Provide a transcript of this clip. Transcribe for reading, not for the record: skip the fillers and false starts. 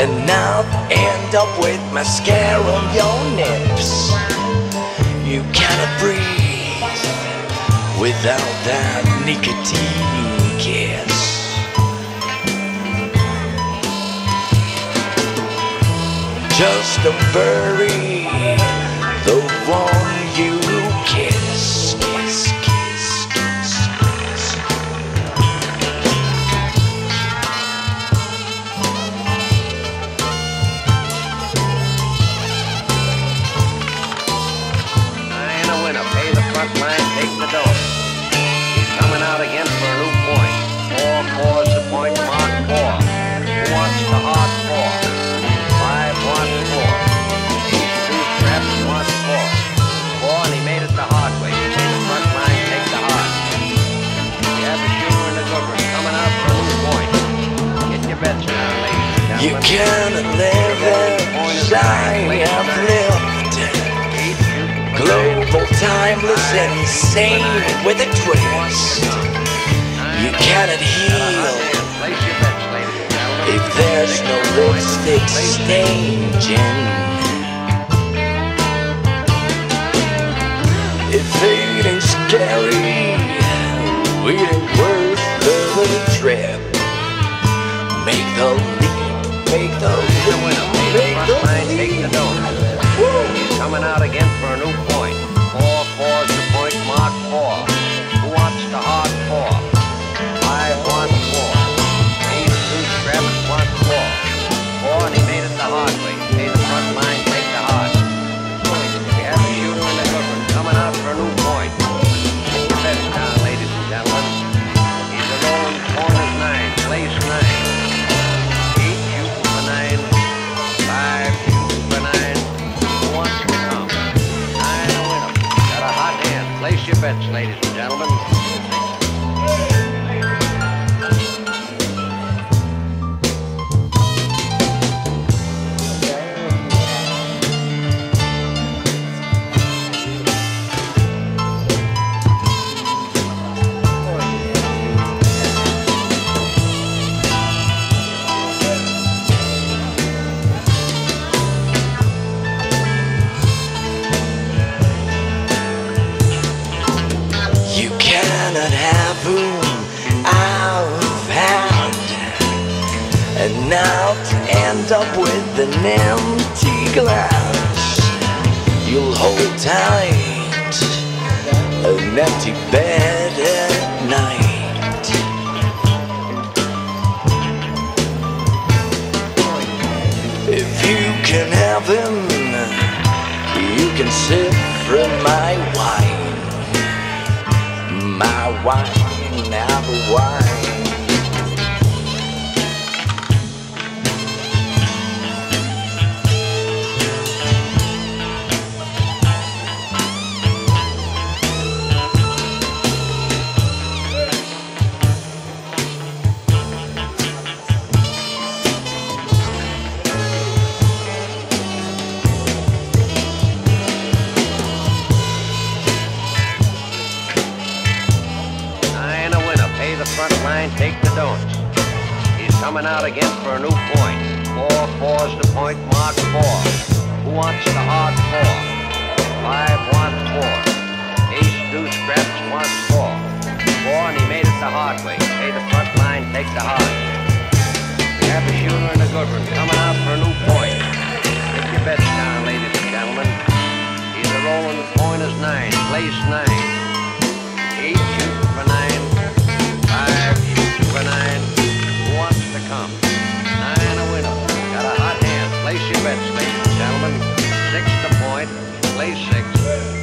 and now end up with mascara on your lips. You cannot breathe without that nicotine kiss. Just don't bury the one you kiss, kiss, kiss, kiss, kiss. I ain't a winner. Pay the front line, take the dough. He's coming out again for a new point. 4-4's the point, mark 4. Who wants the hard 4? 5 wants 4. These 2 straps want 4. 4, and he made it the hard way. Pay the front line, take the hard. You have the shooter and the good one coming out for a new point. Get your bets down, ladies and gentlemen. You cannot live as I have lived. Global, timeless, insane with a twist. You cannot heal if there's no lipstick staging. If it ain't scary, it ain't worth the trip. Make the leap, make the leap, make the leap. Take the donut. He's coming out again for a new point. 4-4's the point, mark 4. Who wants the hard 4? 5 wants 4. These 2 straps want 4. 4, and he made it the hard way. Pay the front line, take the hard. You have the shooter and the good one coming out for a new point. Get your bets down, ladies and gentlemen. He's a rolling corners 9, place 9. 8 shooting for 9. 5 shooting for 9. Who wants to come? 9 a winner. Got a hot hand. Place your bets, ladies and gentlemen. You cannot have whom I've had, and now to end up with an empty glass. You'll hold tight an empty bed at night. If you can have him, you can sip from my wine. My wine, our wine. Front line, take the don'ts. He's coming out again for a new point. 4-4's the point, mark 4. Who wants the hard 4? 5 wants 4. Ace, 2 scraps wants 4. 4, and he made it the hard way. Pay the front line, take the hard. We have a shooter and a good one coming out for a new point. Get your bets down, ladies and gentlemen. He's a rolling the point is 9, place 9. 8 shooting for 9. 5 shooting for 9. Who wants to come? 9 a winner. Got a hot hand. Place your bets, ladies and gentlemen. 6 to point. Place 6.